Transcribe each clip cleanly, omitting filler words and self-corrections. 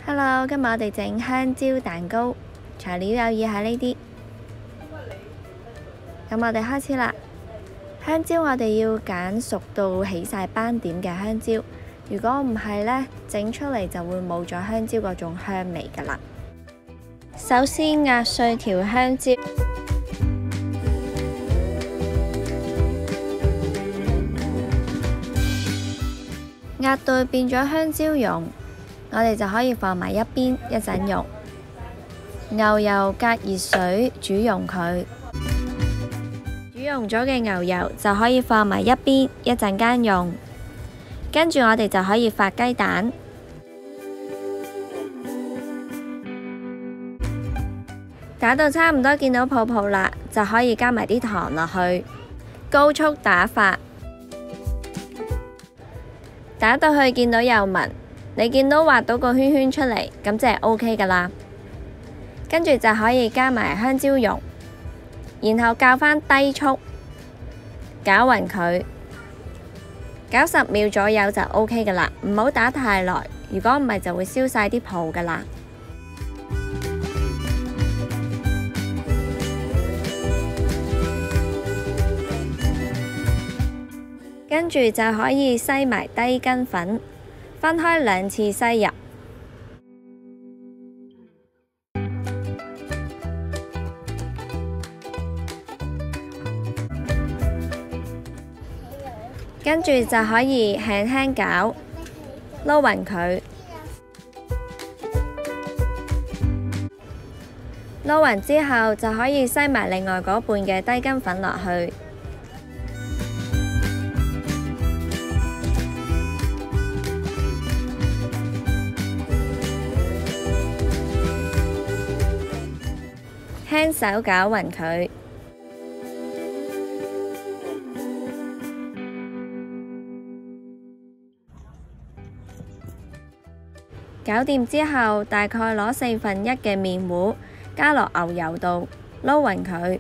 Hello， 今日我哋整香蕉蛋糕，材料有以下呢啲。咁我哋開始啦。香蕉我哋要揀熟到起晒斑點嘅香蕉，如果唔係呢，整出嚟就會冇咗香蕉嗰種香味噶啦。首先壓碎條香蕉，壓到變咗香蕉蓉，我哋就可以放埋一邊一陣用。牛油隔熱水煮溶佢，煮溶咗嘅牛油就可以放埋一邊一陣間用。跟住我哋就可以發雞蛋，打到差唔多見到泡泡啦，就可以加埋啲糖落去，高速打發，打到去見到有紋，你見到畫到個圈圈出嚟，咁就係 OK 噶啦。跟住就可以加埋香蕉蓉，然後校返低速，攪勻佢，攪10秒左右就 OK 噶啦，唔好打太耐，如果唔係就會燒晒啲泡噶啦。跟住就可以篩埋低筋粉，分開2次篩入。跟住就可以輕輕攪，撈勻佢。撈勻之後就可以篩埋另外嗰半嘅低筋粉落去。輕手攪勻佢，搞掂之後，大概攞1/4嘅麵糊加落牛油度，撈勻佢。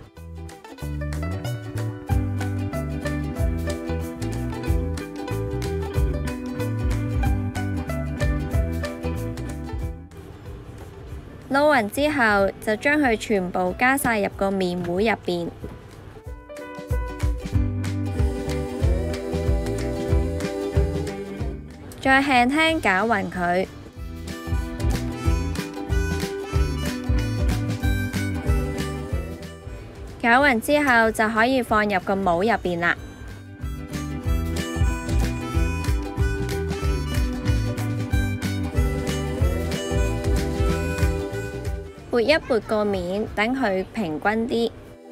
撈勻之後，就將佢全部加晒入個麵糊入邊，再輕輕攪勻佢。攪勻之後就可以放入個模入邊啦。撥一撥個面，等佢平均啲，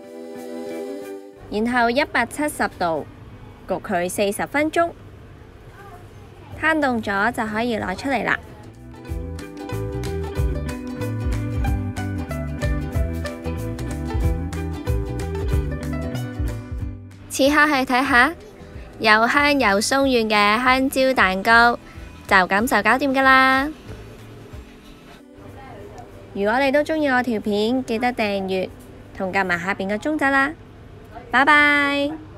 然後170度焗佢40分鐘，攤凍咗就可以攞出嚟啦。此刻去睇下，又香又鬆軟嘅香蕉蛋糕，就咁就搞掂㗎啦。如果你都鍾意我條片，記得訂閱同撳埋下邊個鐘仔啦。拜拜。